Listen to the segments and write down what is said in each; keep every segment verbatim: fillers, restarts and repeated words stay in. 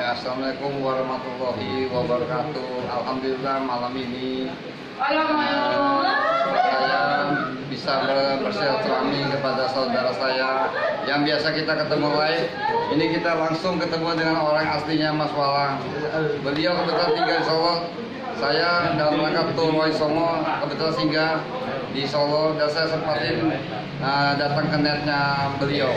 Ya, assalamualaikum warahmatullahi wabarakatuh. Alhamdulillah malam ini uh, saya bisa bersilaturahmi kepada saudara saya yang biasa kita ketemu live. Ini kita langsung ketemu dengan orang aslinya Mas Walang. Beliau kebetulan tinggal di Solo. Saya dalam rangka tur Roy Songo kebetulan singgah di Solo dan saya sempatin uh, datang ke netnya beliau.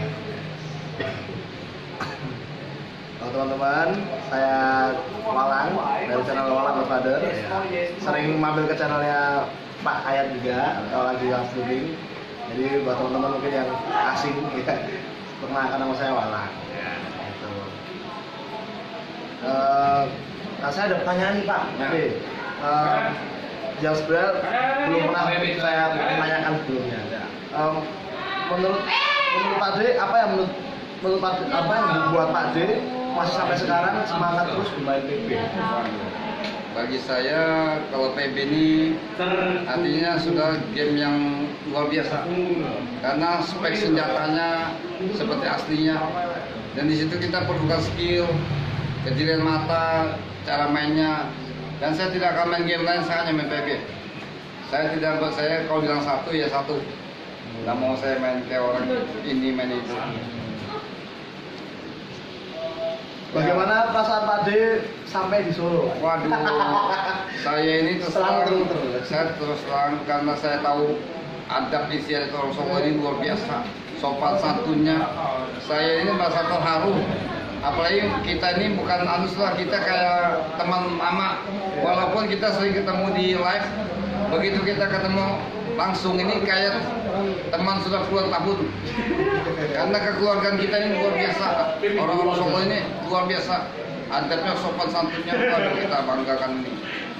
Teman-teman, saya Walang dari channel Walang Godfather. Sering mampir ke channelnya Pak Ayat juga kalau lagi live streaming. Jadi buat teman-teman mungkin yang asing, ya, perkenalkan nama saya Walang. Gitu. Uh, nah, saya ada pertanyaan nih Pak. Jadi, uh, yang sebenarnya belum pernah saya tanyakan sebelumnya. Um, menurut menurut Pak D, apa yang menurut menurut Pak D, apa yang membuat Pak D masih sampai sekarang semangat terus bermain P B? Bagi saya kalau P B ini artinya sudah game yang luar biasa karena spek senjatanya seperti aslinya dan di situ kita perlukan skill, kejelian mata, cara mainnya, dan saya tidak akan main game lain, saya hanya main P B. Saya tidak buat saya kalau bilang satu ya satu, nggak mau saya main kayak orang ini main itu. Bagaimana perasaan Pak D sampai di Solo? Waduh, saya ini terus terang, saya terus terang karena saya tahu adab istiadat orang Solo ini luar biasa, sopan santunnya. Saya ini merasa terharu, apalagi kita ini bukan anus lah, kita kayak teman lama, walaupun kita sering ketemu di live, begitu kita ketemu langsung ini kayak teman sudah puluhan tahun. Karena kekeluargaan kita ini luar biasa, orang-orang Solo ini luar biasa, adabnya, sopan santunnya, waduh, kita banggakan ini.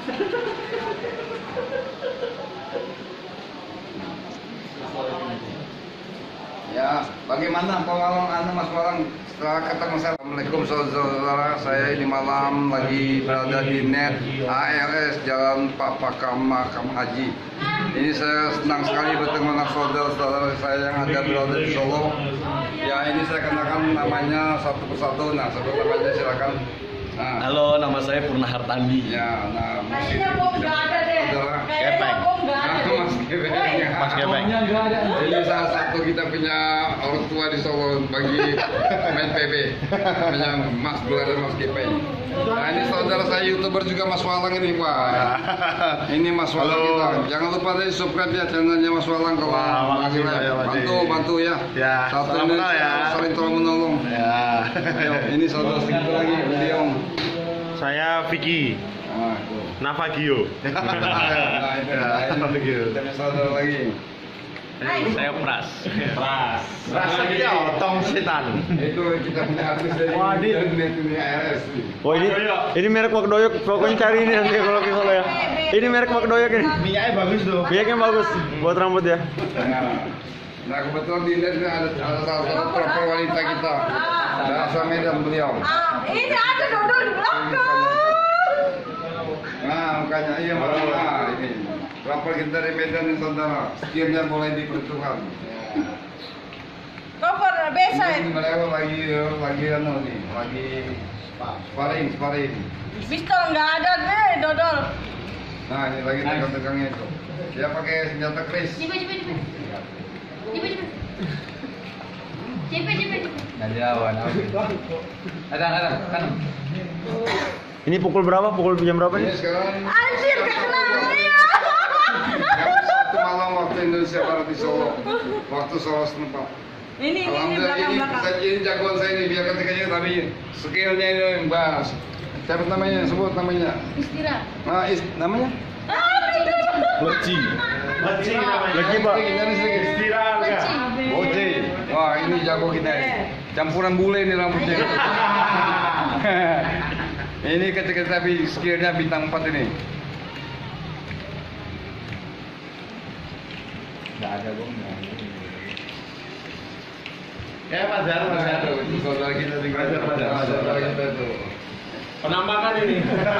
Ya, bagaimana pengalaman Anda Mas Walang setelah ketemu saya? Assalamualaikum saudara, saya ini malam lagi berada di net A L S Jalan Pak Pakam Makam Haji. Ini saya senang sekali bertemu dengan saudara-saudara saya yang ada berada di Solo. Ya, ini saya kenalkan namanya satu persatu. Nah, sebut namanya silakan. Nah. Halo, nama saya Purna Hartandi. Ya, nah, kayaknya bom nggak ada deh. Kepeng. Bom nggak ada deh. Mas Kepeng. Mas Kepeng. Ini salah satu kita punya orang tua di Solo bagi main P B. Punya Mas Bula dan Mas Kepeng. Nah, ini saudara saya YouTuber juga Mas Walang ini, Wah. Ini Mas Walang kita. Jangan lupa di subscribe ya channelnya Mas Walang kalau Wah, makasih, ya, bantu, bantu ya. Ya, satu salam kenal ya. Saling tolong menolong. Ya. Ayo, ini saudara segitu lagi, beliau. Saya Vicky Nah, itu. Navagio. Nah, itu. Navagio. Kita punya saudara lagi. Saya Pras. Pras. Rasanya otong setan. Itu kita punya artis dari internet ini A L S. Oh ini ini merek Makdoyok, pokoknya cari ini nanti kalau ke Solo ya. Ini merek Makdoyok ini. Minyaknya bagus tuh. Minyaknya bagus buat rambut ya. Nah, nah kebetulan di net ada ada salah satu perempuan wanita kita. Bahasa Medan beliau. Ah, ini ada dodol di belakang. Nah, makanya iya masalah ini. Rapor kita dari Medan nih saudara, skillnya boleh diperhitungkan. Cover biasa. Ini mereka lagi lagi anu nih, lagi sparring sparring. Pistol nggak ada deh dodol. Nah ini lagi tegang-tegangnya itu. Dia pakai senjata kris. Coba coba coba. Coba coba. Coba coba coba. Nggak jauh, ada ada kan. Ini pukul berapa? Pukul jam berapa Ini nih? sekarang Anjir gak kenal dia. jam satu malam waktu Indonesia Barat di Solo, waktu Solo setempat. Ini ini ini Alhamdulillah belakang ini, belakang. saya- ini jagoan saya ini biar ketikanya tapi skillnya ini yang bahas. Siapa namanya? Sebut namanya. Istirahat. Nah, is, namanya? Leci. Leci namanya. Leci Pak. Ini sedikit. Istirahat. Boce. Wah ini jago kita ini. Campuran bule ini rambutnya. Ini ketika tapi skillnya bintang empat ini. Nggak ada dong. Ya Fajar, Fajar. Saudara kita tinggal. Fajar, Fajar, Fajar. Saudara kita itu. Penampakan ini.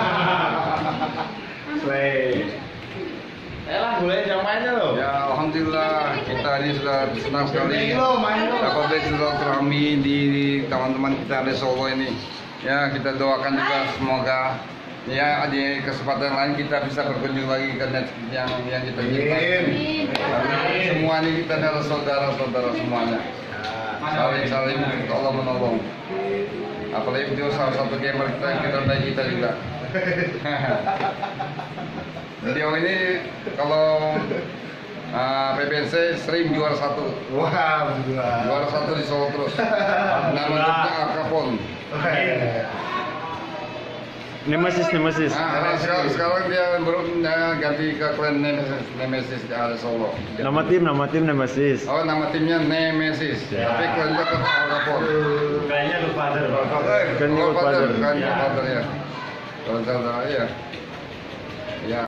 Slay. Elah, boleh jam mainnya loh. Ya alhamdulillah kita ini sudah senang sekali Main lo, main lo. dapat bersilaturahmi di teman-teman kita di Solo ini. Ya, kita doakan juga semoga ya di kesempatan lain kita bisa berkunjung lagi ke net yang yang kita cintai. Karena semua ini kita adalah saudara-saudara semuanya. Saling-saling tolong menolong. Apalagi itu salah satu gamer kita yang kita baik kita juga. Beliau ini kalau uh, P B N C sering juara satu. Wah, juara. Juara satu di Solo terus. Namanya Akapon. Nemesis, Nemesis. Nah, sekarang, sekarang dia baru uh, ganti ke klan Nemesis, Nemesis di ada Solo. Nama tim, nama tim Nemesis. Oh, nama timnya Nemesis. Ya. Tapi klannya tetap Akapon. Kayaknya lu father. Kan Godfather. Godfather, kan Ya. Godfather ya. Kalau saudara ya. Ya.